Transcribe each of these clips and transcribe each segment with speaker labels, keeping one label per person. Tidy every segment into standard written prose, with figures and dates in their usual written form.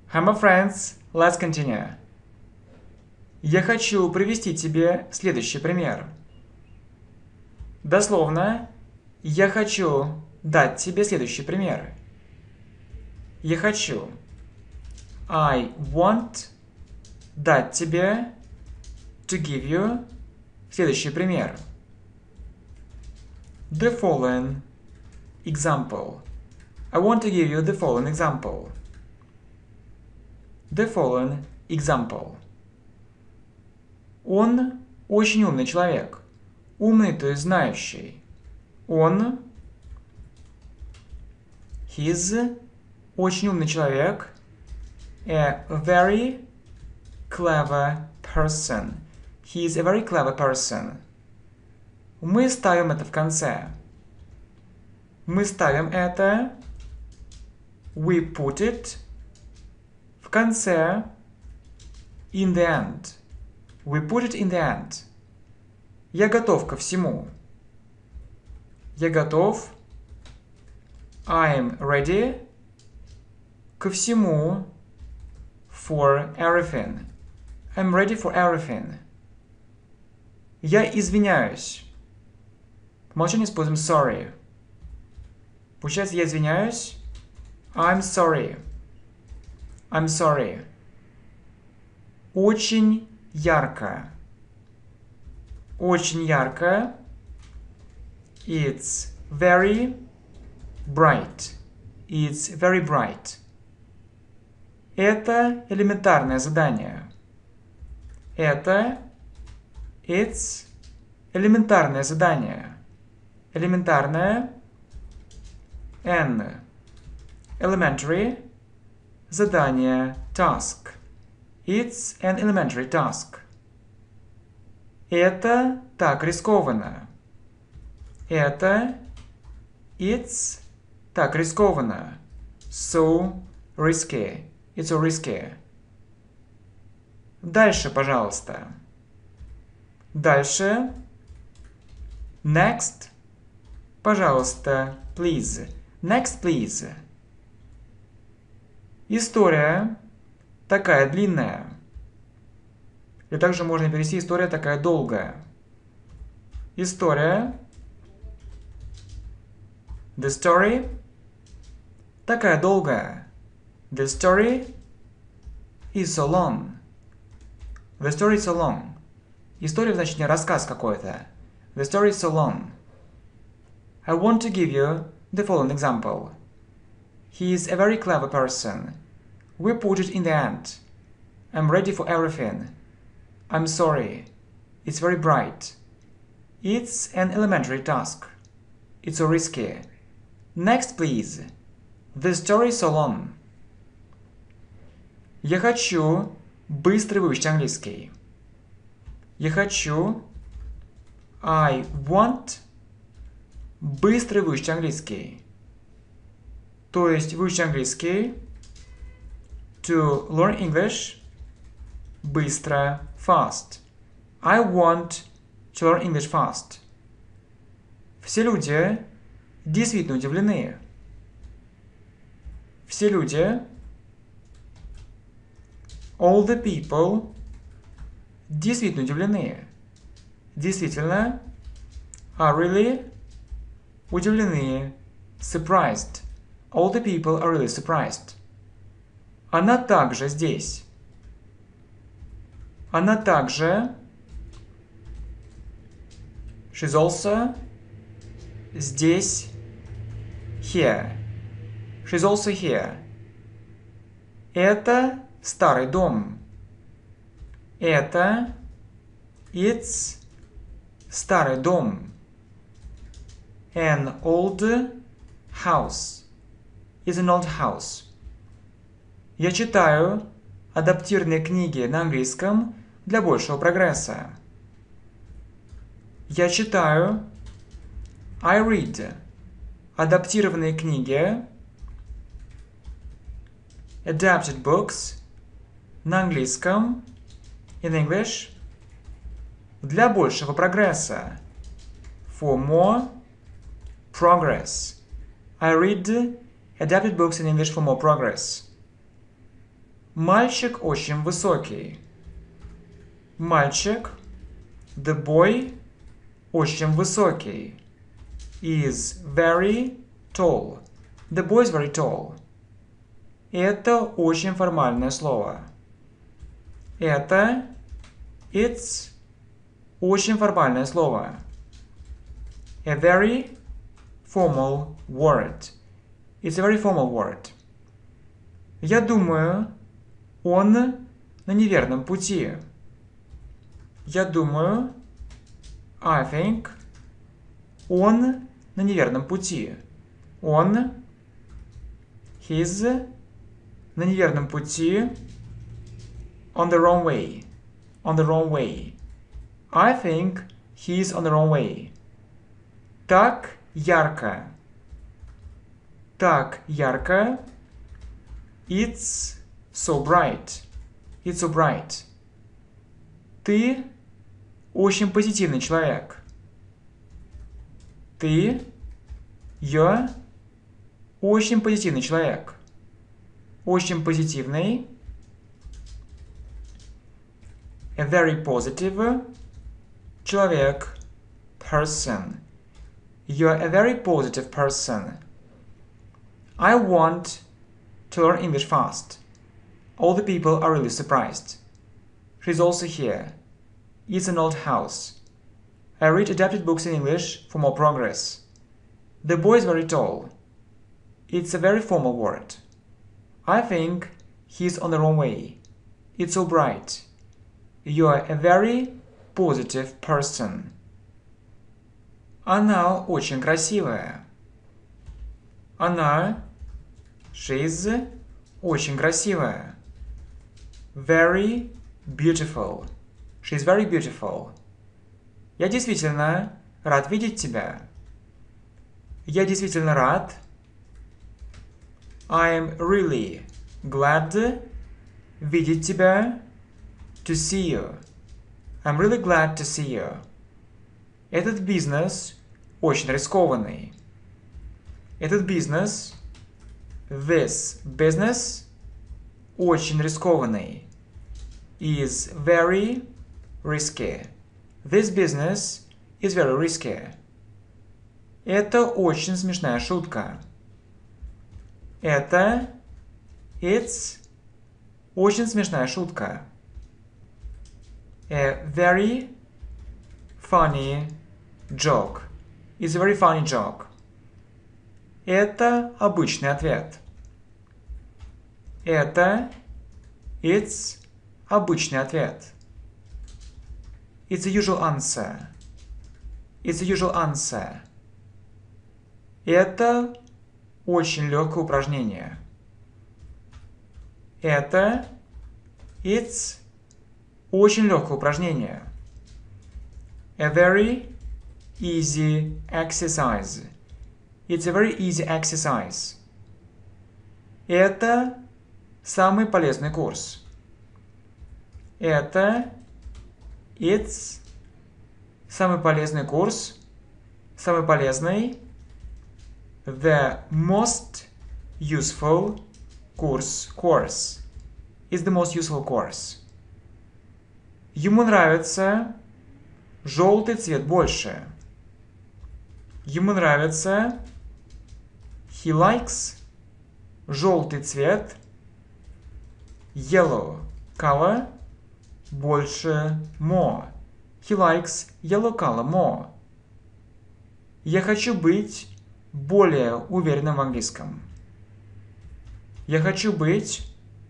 Speaker 1: Hi, my friends. Let's continue. Я хочу привести тебе следующий пример. Дословно, я хочу дать тебе следующий пример. Я хочу. I want дать тебе to give you следующий пример. The following example. I want to give you the following example. The following example. Он очень умный человек. Умный, то есть знающий. Он he's очень умный человек. A very clever person. He is a very clever person. Мы ставим это в конце. Мы ставим это. We put it в конце. In the end. We put it in the end. Я готов ко всему. Я готов. I'm ready. Ко всему. For everything. I'm ready for everything. Я извиняюсь. По умолчанию используем sorry. Получается, я извиняюсь. I'm sorry. I'm sorry. Очень ярко. Очень ярко. It's very bright. It's very bright. Это элементарное задание. It's элементарное задание. Элементарное. N. Elementary. Задание. Task. It's an elementary task. Это так рискованно. It's так рискованно. So risky. It's so risky. Дальше, пожалуйста. Дальше. Next. Пожалуйста, please. Next, please. История такая длинная. Или также можно перевести история такая долгая. История. The story. Такая долгая. The story is so long. The story is so long. История значит не рассказ какой-то. The story is so long. I want to give you the following example. He is a very clever person. We put it in the end. I'm ready for everything. I'm sorry. It's very bright. It's an elementary task. It's so risky. Next, please. The story is so long. Я хочу быстро выучить английский. Я хочу. I want быстро выучить английский. То есть выучить английский. To learn English. Быстро. Fast. I want to learn English fast. Все люди действительно удивлены. Все люди. All the people действительно удивлены. Действительно. Are really удивлены. Surprised. All the people are really surprised. Она также здесь. Она также. She's also здесь. Here. She's also here. Это старый дом. Это it's старый дом. An old house. Is an old house. Я читаю адаптированные книги на английском для большего прогресса. Я читаю I read адаптированные книги adapted books на английском in English для большего прогресса. For more progress. I read adapted books in English for more progress. Мальчик очень высокий. Мальчик, the boy, очень высокий. Is very tall. The boy is very tall. Это очень формальное слово. It's очень формальное слово. A very formal word. It's a very formal word. Я думаю, он на неверном пути. Я думаю, I think, он на неверном пути. Он, he's, на неверном пути, on the wrong way. On the wrong way. I think he's on the wrong way. Так ярко. Так ярко. It's so bright. It's so bright. Ты очень позитивный человек. Ты, you're, очень позитивный человек. Очень позитивный. A very positive человек. Person. You're a very positive person. I want to learn English fast. All the people are really surprised. She's also here. It's an old house. I read adapted books in English for more progress. The boy is very tall. It's a very formal word. I think he's on the wrong way. It's so bright. You're a very positive person. Она очень красивая. Она, she's, очень красивая. Very beautiful. She's very beautiful. Я действительно рад видеть тебя. Я действительно рад. I'm really glad видеть тебя. To see you. I'm really glad to see you. Этот бизнес очень рискованный. Этот бизнес, this business, очень рискованный. Is very risky. This business is very risky. Это очень смешная шутка. It's очень смешная шутка. A very funny joke. It's a very funny joke. Это обычный ответ. It's обычный ответ. It's a usual answer. It's a usual answer. Это очень легкое упражнение. It's очень легкое упражнение. A very easy exercise. It's a very easy exercise. Это самый полезный курс. It's самый полезный курс. Самый полезный. The most useful course. Is the most useful course. Ему нравится желтый цвет больше. Ему нравится. He likes желтый цвет. Yellow color. Больше more. He likes yellow color more. Я хочу быть более уверенным в английском. Я хочу быть.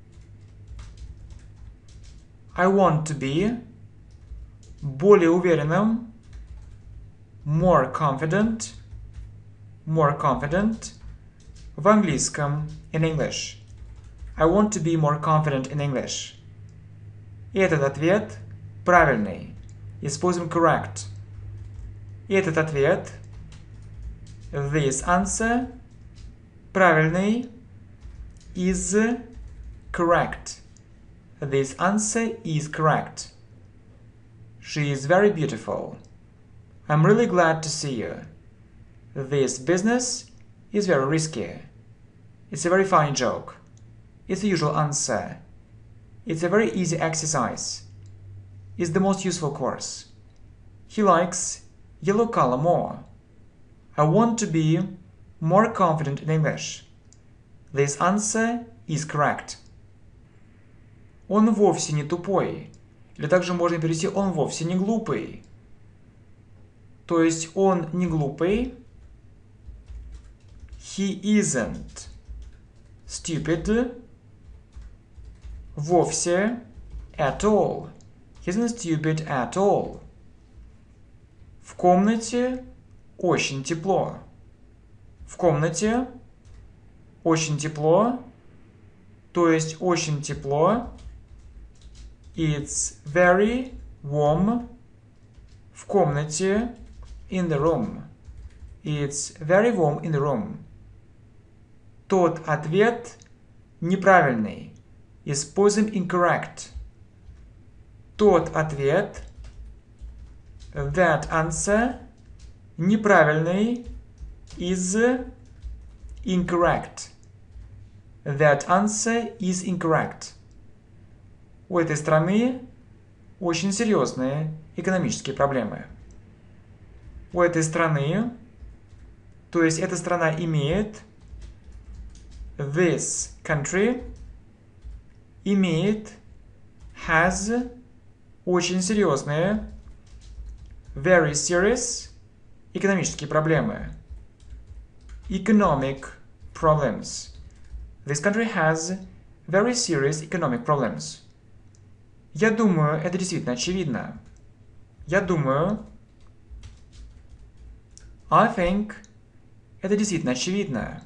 Speaker 1: I want to be более уверенным. More confident. More confident. В английском. In English. I want to be more confident in English. И этот ответ правильный. Используем correct. И этот ответ. This answer. Правильный. Is correct. This answer is correct. She is very beautiful. I'm really glad to see you. This business is very risky. It's a very funny joke. It's the usual answer. It's a very easy exercise. It's the most useful course. He likes yellow color more. I want to be more confident in English. This answer is correct. Он вовсе не тупой. Или также можно перевести «он вовсе не глупый». То есть он не глупый. He isn't stupid. Вовсе. At all. He isn't stupid at all. В комнате очень тепло. В комнате очень тепло. То есть очень тепло. It's very warm. В комнате. In the room. It's very warm in the room. Тот ответ неправильный. Используем incorrect. Тот ответ. That answer. Неправильный. Is incorrect. That answer is incorrect. У этой страны очень серьезные экономические проблемы. У этой страны, то есть эта страна имеет, this country имеет, has, очень серьезные, very serious, экономические проблемы. Economic problems. This country has very serious economic problems. Я думаю, это действительно очевидно. Я думаю, I think, это действительно очевидно.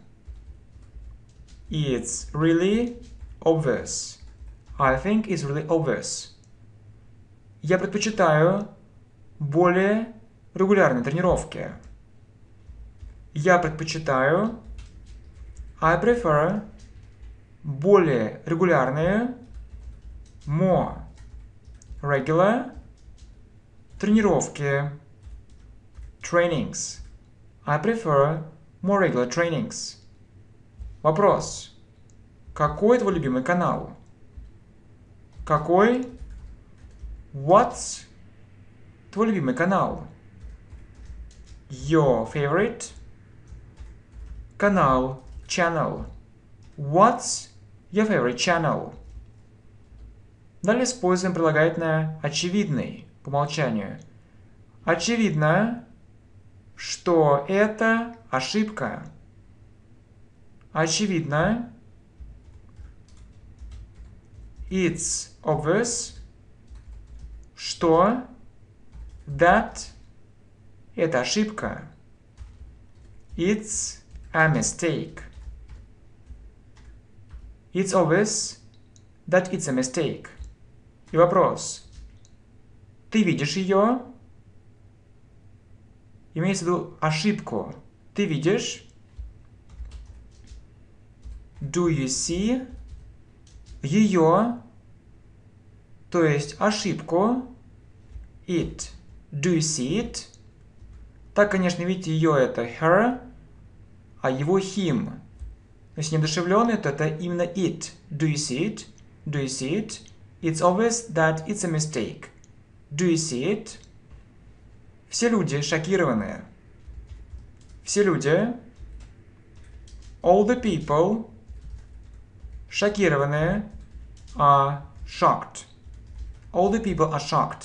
Speaker 1: It's really obvious. I think it's really obvious. Я предпочитаю более регулярные тренировки. Я предпочитаю, I prefer, более регулярные, more regular, тренировки, trainings. I prefer more regular trainings. Вопрос. Какой твой любимый канал? Какой? What's твой любимый канал? Your favorite? Канал, channel. What's your favorite channel? Далее используем прилагательное очевидный по умолчанию. Очевидно, что это ошибка. Очевидно. It's obvious, что that это ошибка. It's a mistake. It's obvious that it's a mistake. И вопрос. Ты видишь ее? Имеется в виду ошибку. Ты видишь? Do you see? Ее, то есть ошибку. It. Do you see it? Так, конечно, видите, ее это her, а его him. То есть недушевленный, то это именно it. Do you see it? Do you see it? It's obvious that it's a mistake. Do you see it? Все люди шокированы. Все люди. All the people. Шокированы. Are shocked. All the people are shocked.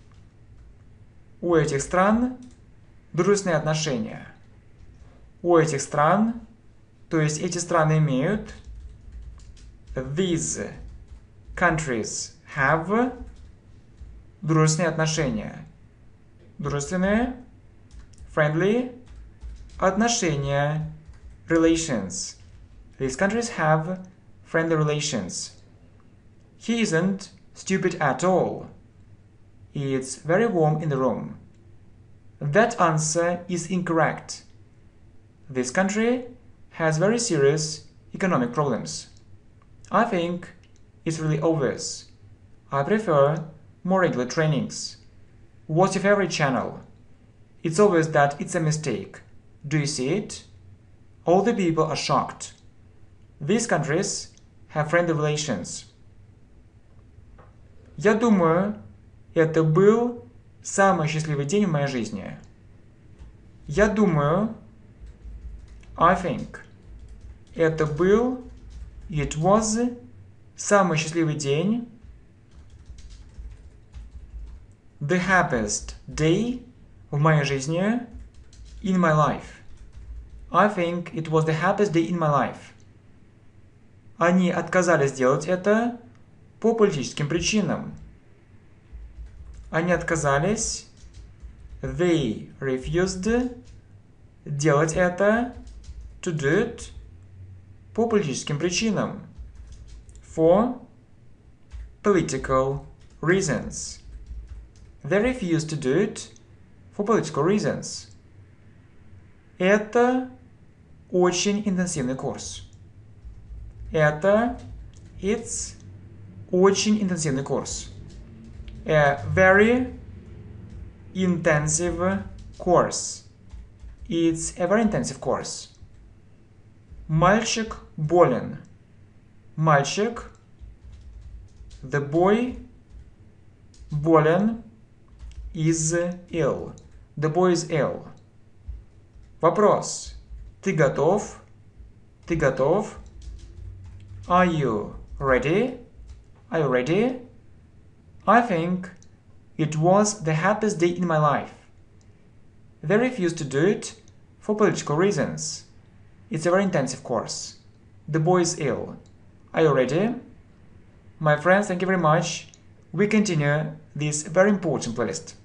Speaker 1: У этих стран дружественные отношения. У этих стран, то есть эти страны имеют, these countries have, дружественные отношения. Дружественные, friendly, отношения, relations. These countries have friendly relations. He isn't stupid at all. It's very warm in the room. That answer is incorrect. This country has very serious economic problems. I think it's really obvious. I prefer more regular trainings. What's your favorite channel? It's obvious that it's a mistake. Do you see it? All the people are shocked. These countries have friendly relations. Я думаю, это был самый счастливый день в моей жизни. Я думаю, I think, это был, it was, самый счастливый день, the happiest day в моей жизни, in my life. I think it was the happiest day in my life. Они отказались делать это по политическим причинам. Они отказались, they refused, делать это, to do it, по политическим причинам. For political reasons. They refused to do it for political reasons. Это очень интенсивный курс. It's очень интенсивный курс. A very intensive course. It's a very intensive course. Мальчик болен. Мальчик, the boy, болен, is ill. The boy is ill. Вопрос. Ты готов? Ты готов? Are you ready? Are you ready? I think it was the happiest day in my life. They refused to do it for political reasons. It's a very intensive course. The boy is ill. Are you ready? My friends, thank you very much. We continue this very important playlist.